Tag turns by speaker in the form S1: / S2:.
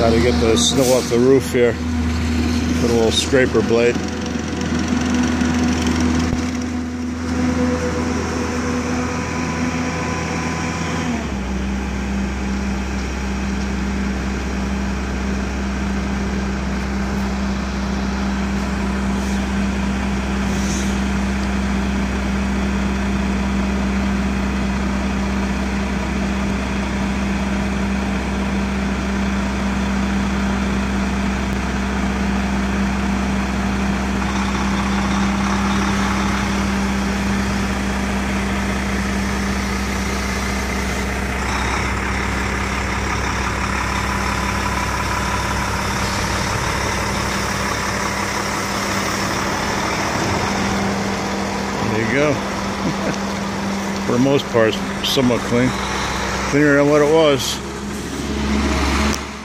S1: Got to get the snow off the roof here with a little scraper blade. There you go. For the most part, somewhat clean. Cleaner than what it was.